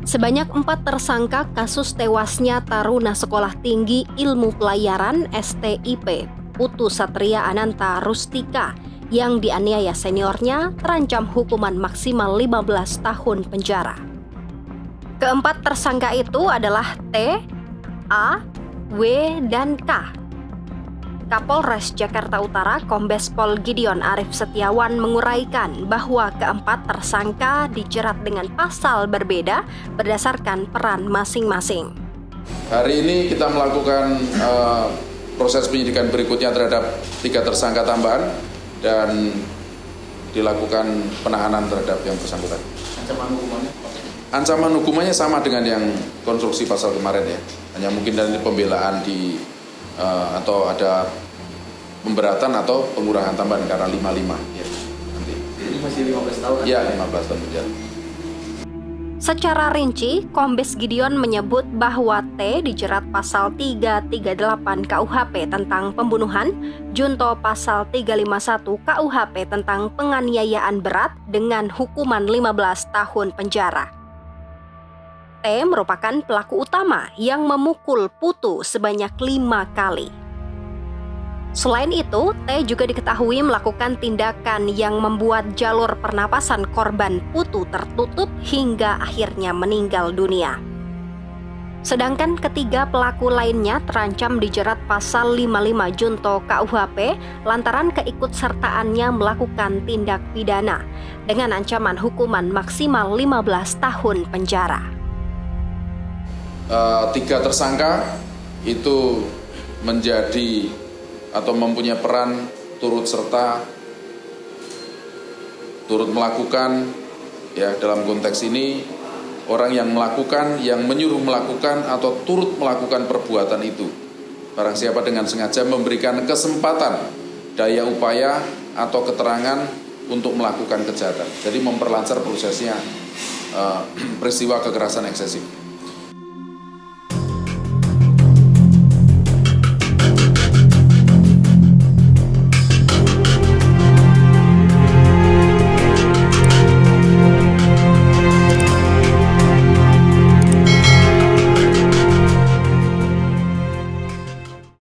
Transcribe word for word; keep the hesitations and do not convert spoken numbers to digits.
Sebanyak empat tersangka kasus tewasnya taruna Sekolah Tinggi Ilmu Pelayaran S T I P, Putu Satria Ananta Rustika, yang dianiaya seniornya terancam hukuman maksimal lima belas tahun penjara. Keempat tersangka itu adalah T, A, W, dan K. Kapolres Jakarta Utara Kombes Pol Gideon Arif Setiawan menguraikan bahwa keempat tersangka dijerat dengan pasal berbeda berdasarkan peran masing-masing. Hari ini kita melakukan uh, proses penyidikan berikutnya terhadap tiga tersangka tambahan dan dilakukan penahanan terhadap yang bersangkutan. Ancaman hukumannya? Ancaman hukumannya sama dengan yang konstruksi pasal kemarin ya. Hanya mungkin dari pembelaan di uh, atau ada pemberatan atau pengurangan tambahan karena lima puluh lima ya. Nanti. Ini masih lima belas tahun? Iya, lima belas tahun penjara. Secara rinci, Kombes Gideon menyebut bahwa T dijerat pasal tiga tiga delapan K U H P tentang pembunuhan, junto pasal tiga lima satu K U H P tentang penganiayaan berat dengan hukuman lima belas tahun penjara. T merupakan pelaku utama yang memukul Putu sebanyak lima kali. Selain itu, T juga diketahui melakukan tindakan yang membuat jalur pernapasan korban Putu tertutup hingga akhirnya meninggal dunia. Sedangkan ketiga pelaku lainnya terancam dijerat pasal lima puluh lima junto K U H P lantaran keikutsertaannya melakukan tindak pidana dengan ancaman hukuman maksimal lima belas tahun penjara. Uh, tiga tersangka itu menjadi atau mempunyai peran turut serta turut melakukan ya dalam konteks ini orang yang melakukan, yang menyuruh melakukan atau turut melakukan perbuatan itu. Barang siapa dengan sengaja memberikan kesempatan, daya upaya atau keterangan untuk melakukan kejahatan. Jadi memperlancar prosesnya uh, peristiwa kekerasan eksesif.